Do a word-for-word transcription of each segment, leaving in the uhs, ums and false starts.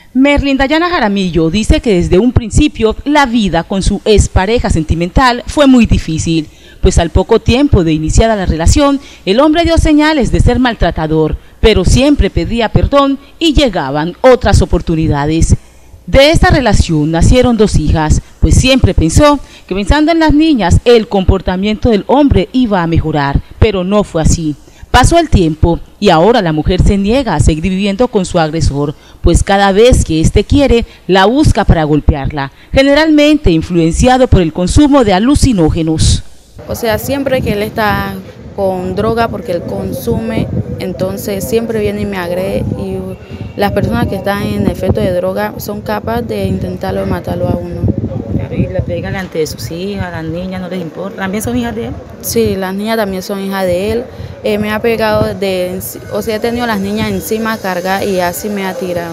Merlin Dayana Jaramillo dice que desde un principio la vida con su expareja sentimental fue muy difícil, pues al poco tiempo de iniciada la relación, el hombre dio señales de ser maltratador, pero siempre pedía perdón y llegaban otras oportunidades. De esta relación nacieron dos hijas, pues siempre pensó que pensando en las niñas el comportamiento del hombre iba a mejorar, pero no fue así. Pasó el tiempo y ahora la mujer se niega a seguir viviendo con su agresor, pues cada vez que éste quiere, la busca para golpearla, generalmente influenciado por el consumo de alucinógenos. O sea, siempre que él está con droga, porque él consume, entonces siempre viene y me agrede, y las personas que están en efecto de droga son capaces de intentarlo matarlo a uno. ¿Y le pegan ante sus hijas, las niñas, no les importa? ¿También son hijas de él? Sí, las niñas también son hijas de él. Eh, me ha pegado, de, o sea, he tenido a las niñas encima cargadas y así me ha tirado.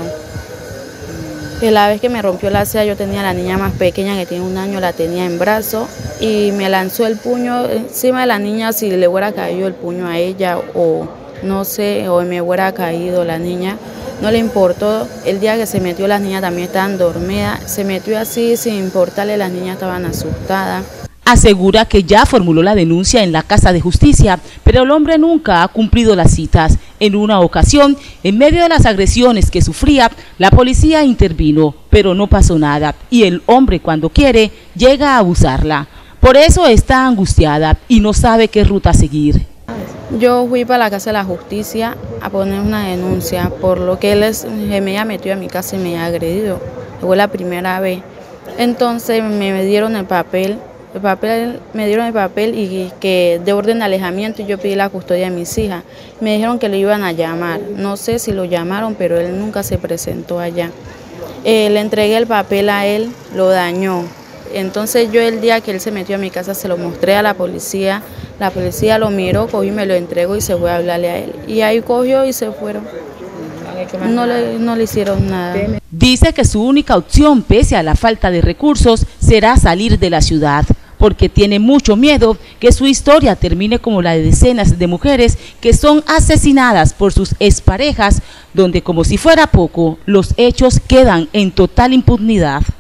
Que la vez que me rompió la ceja, yo tenía a la niña más pequeña que tiene un año, la tenía en brazo y me lanzó el puño encima de la niña, si le hubiera caído el puño a ella o no sé, o me hubiera caído la niña. No le importó, el día que se metió las niñas también estaban dormidas, se metió así sin importarle, las niñas estaban asustadas. Asegura que ya formuló la denuncia en la Casa de Justicia, pero el hombre nunca ha cumplido las citas. En una ocasión, en medio de las agresiones que sufría, la policía intervino, pero no pasó nada, y el hombre cuando quiere llega a abusarla. Por eso está angustiada y no sabe qué ruta seguir. Yo fui para la Casa de la Justicia a poner una denuncia por lo que él es, se me ha metido a mi casa y me ha agredido. Fue la primera vez. Entonces me dieron el papel, el papel me dieron el papel y que de orden de alejamiento, y yo pedí la custodia de mis hijas. Me dijeron que lo iban a llamar. No sé si lo llamaron, pero él nunca se presentó allá. Eh, le entregué el papel a él, lo dañó. Entonces yo el día que él se metió a mi casa se lo mostré a la policía, la policía lo miró, cogió y me lo entregó y se fue a hablarle a él. Y ahí cogió y se fueron. No le, no le hicieron nada. Dice que su única opción, pese a la falta de recursos, será salir de la ciudad, porque tiene mucho miedo que su historia termine como la de decenas de mujeres que son asesinadas por sus exparejas, donde como si fuera poco, los hechos quedan en total impunidad.